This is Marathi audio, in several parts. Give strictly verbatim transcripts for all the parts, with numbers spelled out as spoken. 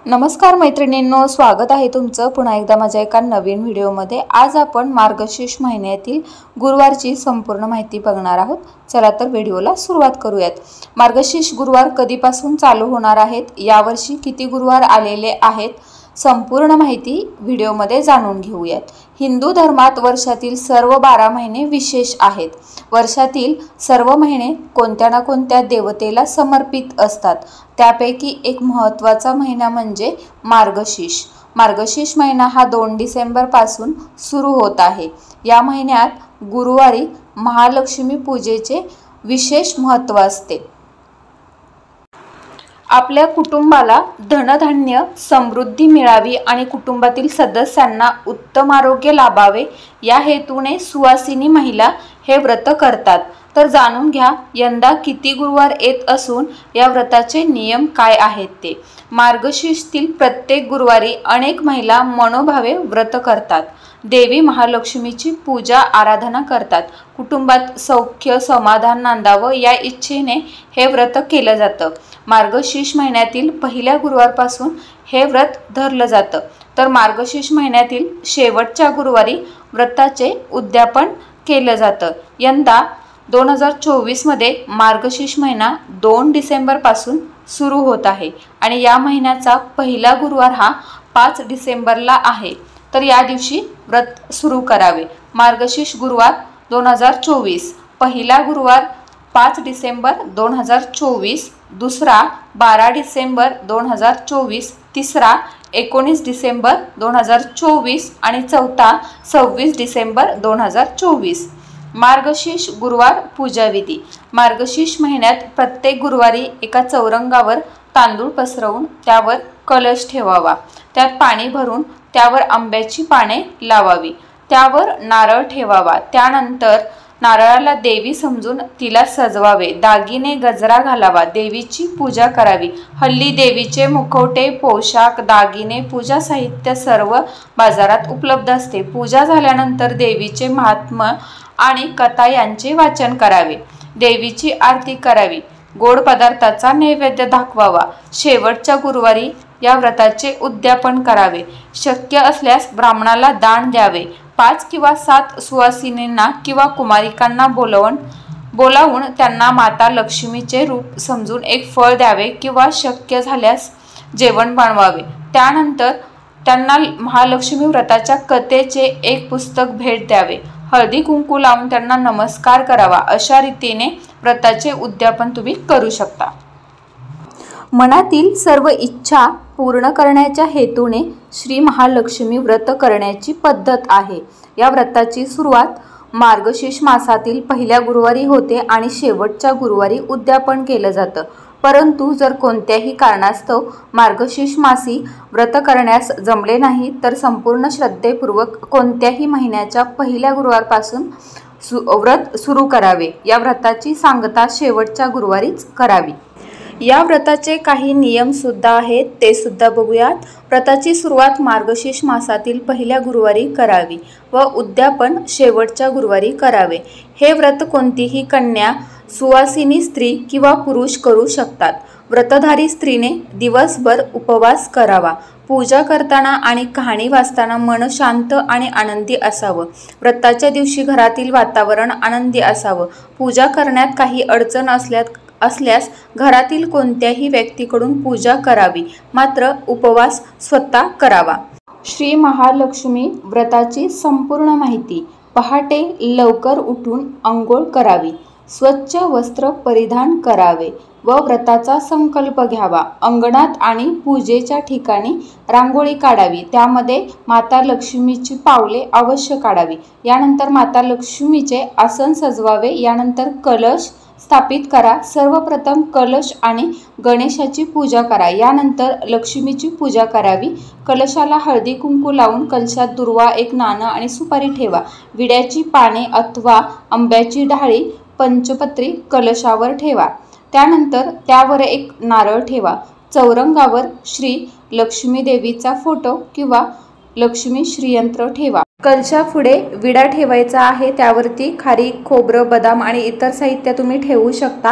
नमस्कार मैत्रिणींनो, स्वागत आहे तुमचं पुन्हा एकदा माझ्या एका नवीन व्हिडिओमध्ये। आज आपण मार्गशीर्ष महिन्यातील गुरुवारची संपूर्ण माहिती बघणार आहोत। चला तर व्हिडिओला सुरुवात करूयात। मार्गशीर्ष गुरुवार कधीपासून चालू होणार आहेत, यावर्षी किती गुरुवार आलेले आहेत, संपूर्ण माहिती व्हिडिओमध्ये जाणून घेऊयात। हिंदू धर्मात वर्षातील सर्व बारा महिने विशेष आहेत। वर्षातील सर्व महिने कोणत्या ना कोणत्या देवतेला समर्पित असतात। त्यापैकी एक महत्त्वाचा महिना म्हणजे मार्गशीर्ष। मार्गशीर्ष महिना हा दोन डिसेंबर पासून सुरू होत आहे। या महिन्यात गुरुवारी महालक्ष्मी पूजेचे विशेष महत्त्व असते। आपल्या कुटुंबाला धनधान्य समृद्धी मिळावी आणि कुटुंबातील सदस्यांना उत्तम आरोग्य लाभावे या हेतूने सुवासिनी महिला हे व्रत करतात। तर जाणून घ्या यंदा किती गुरुवार येत असून या व्रताचे नियम काय आहेत ते। मार्गशीर्षतील प्रत्येक गुरुवारी अनेक महिला मनोभावे व्रत करतात। देवी महालक्ष्मीची पूजा आराधना करतात। कुटुंबात सौख्य समाधान नांदावं या इच्छेने हे व्रत केलं जातं। मार्गशीर्ष महिन्यातील पहिल्या गुरुवारपासून हे व्रत धरलं जातं। तर मार्गशीर्ष महिन्यातील शेवटच्या गुरुवारी व्रताचे उद्यापन केलं जातं। यंदा दोन हजार चोवीस मध्ये मार्गशीर्ष महिना दोन डिसेंबर पासून सुरू होत आहे आणि या महिन्याचा पहिला गुरुवार हा पाच डिसेंबरला आहे। तर या दिवशी व्रत सुरू करावे। मार्गशीर्ष गुरुवार दोन हजार चोवीस, पहिला गुरुवार पाच डिसेंबर दोन हजार चोवीस, दुसरा बारा डिसेंबर दोन हजार चोवीस, तिसरा एकोणीस डिसेंबर दोन हजार चोवीस आणि चौथा सव्वीस डिसेंबर दोन हजार चोवीस। मार्गशीर्ष गुरुवार पूजाविधी। मार्गशीर्ष महिन्यात प्रत्येक गुरुवारी एका चौरंगावर तांदूळ पसरवून त्यावर कलश ठेवावा। त्यात पाणी भरून त्यावर आंब्याची पाने लावावी। त्यावर नारळ ठेवावा। त्यानंतर नारळाला देवी समजून तिला सजवावे। दागिने गजरा घालावा। देवीची पूजा करावी। हल्ली देवीचे मुखवटे, पोशाख, दागिने, पूजा साहित्य सर्व बाजारात उपलब्ध असते। पूजा झाल्यानंतर देवीचे महात्म्य आणि कथा यांचे वाचन करावे। देवीची आरती करावी। गोड पदार्थाचा नैवेद्य दाखवावा। शेवटच्या गुरुवारी या व्रताचे उद्यापन करावे। शक्य असल्यास ब्राह्मणाला दान द्यावे। पाच किंवा सात सुवासिनींना किंवा कुमारिकांना बोलवून बोलावून त्यांना माता लक्ष्मीचे रूप समजून एक फळ द्यावे किंवा शक्य झाल्यास जेवण बनवावे। त्यानंतर त्यांना महालक्ष्मी व्रताच्या कथेचे एक पुस्तक भेट द्यावे। हळदी कुंकू लावून त्यांना नमस्कार करावा। अशा रीतीने व्रताचे उद्यापन तुम्ही करू शकता। मनातील सर्व इच्छा पूर्ण करण्याच्या हेतूने श्री महालक्ष्मी व्रत करण्याची पद्धत आहे। या व्रताची सुरुवात मार्गशीर्ष मासातील पहिल्या गुरुवारी होते आणि शेवटच्या गुरुवारी उद्यापन केलं जातं। परंतु जर कोणत्याही कारणास्तव मार्गशीर्ष मासी व्रत करण्यास जमले नाही तर संपूर्ण श्रद्धेपूर्वक कोणत्याही महिन्याच्या पहिल्या गुरुवारपासून सु व्रत सुरू करावे। या व्रताची सांगता शेवटच्या गुरुवारीच करावी। या व्रताचे काही नियम सुद्धा आहेत, ते सुद्धा बघूयात। व्रताची सुरुवात मार्गशीर्ष मासातील पहिल्या गुरुवारी करावी व उद्यापन शेवटच्या गुरुवारी करावे। हे व्रत कोणतीही कन्या, सुवासिनी स्त्री किंवा पुरुष करू शकतात। व्रतधारी स्त्रीने दिवसभर उपवास करावा। पूजा करताना आणि कहाणी वाचताना मन शांत आणि आनंदी असावं। व्रताच्या दिवशी घरातील वातावरण आनंदी असावं। पूजा करण्यात काही अडचण असल्यात असल्यास घरातील कोणत्याही व्यक्तीकडून पूजा करावी, मात्र उपवास स्वतः करावा। श्री महालक्ष्मी व्रताची संपूर्ण माहिती। पहाटे लवकर उठून अंघोळ करावी। स्वच्छ वस्त्र परिधान करावे व व्रताचा संकल्प घ्यावा। अंगणात आणि पूजेच्या ठिकाणी रांगोळी काढावी। त्यामध्ये माता लक्ष्मीची पावले अवश्य काढावी। यानंतर माता लक्ष्मीचे आसन सजवावे। यानंतर कलश स्थापित करा। सर्वप्रथम कलश आणि गणेशाची पूजा करा। यानंतर लक्ष्मीची पूजा करावी। कलशाला हळदी कुंकू लावून कलशात दुर्वा, एक नाणं आणि सुपारी ठेवा। विड्याची पाने अथवा आंब्याची डाळी पंचपत्री कलशावर ठेवा। त्यानंतर त्यावर एक नारळ ठेवा। चौरंगावर श्री लक्ष्मी देवीचा फोटो किंवा लक्ष्मी श्रीयंत्र ठेवा। कलशापुढे विडा ठेवायचा आहे। त्यावरती खारी, खोबरं, बदाम आणि इतर साहित्य तुम्ही ठेवू शकता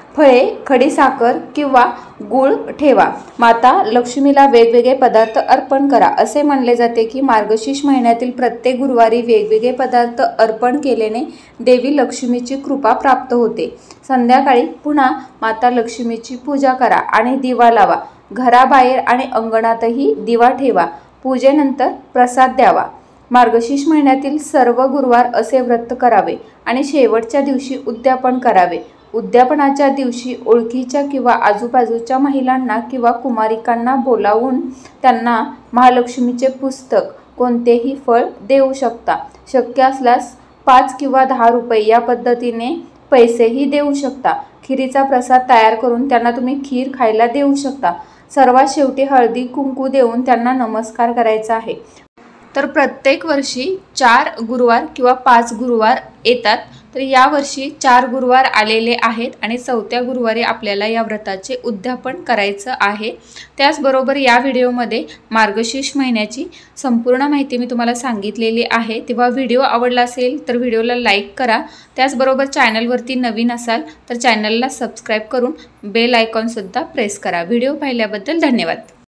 फळे, खडीसाखर किंवा गूळ ठेवा. माता लक्ष्मीला वेगवेगळे पदार्थ अर्पण करा. असे म्हणले जाते की मार्गशीर्ष महिन्यातील प्रत्येक गुरुवारी वेगवेगळे पदार्थ अर्पण केल्याने देवी लक्ष्मीची कृपा प्राप्त होते. संध्याकाळी पुन्हा माता लक्ष्मीची पूजा करा आणि दिवा लावा. घराबाहेर आणि अंगणातही दिवा ठेवा. पूजेनंतर प्रसाद द्यावा. मार्गशीर्ष महिन्यातील सर्व गुरुवार असे व्रत करावे आणि शेवटच्या दिवशी उद्यापन करावे. उद्यापनाच्या दिवशी ओळखीच्या किंवा आजूबाजूच्या महिलांना किंवा कुमारिकांना बोलावून त्यांना महालक्ष्मीचे पुस्तक, कोणतेही फळ देऊ शकता. शक्य असल्यास पाच किंवा दहा रुपये या पद्धतीने पैसेही देऊ शकता. खिरीचा प्रसाद तयार करून त्यांना तुम्ही खीर खायला देऊ शकता. सर्वात शेवटी हळदी कुंकू देऊन त्यांना नमस्कार करायचा आहे. तर प्रत्येक वर्षी चार गुरुवार किंवा पाच गुरुवार येतात. तर यावर्षी चार गुरुवार आलेले आहेत आणि चौथ्या गुरुवारी आपल्याला या व्रताचे उद्यापन करायचं आहे. त्याचबरोबर या व्हिडिओमध्ये मार्गशीर्ष महिन्याची संपूर्ण माहिती मी तुम्हाला सांगितलेली आहे. तेव्हा व्हिडिओ आवडला असेल तर व्हिडिओला लाईक करा. त्याचबरोबर चॅनलवरती नवीन असाल तर चॅनलला सबस्क्राईब करून बेल आयकॉनसुद्धा प्रेस करा. व्हिडिओ पाहिल्याबद्दल धन्यवाद.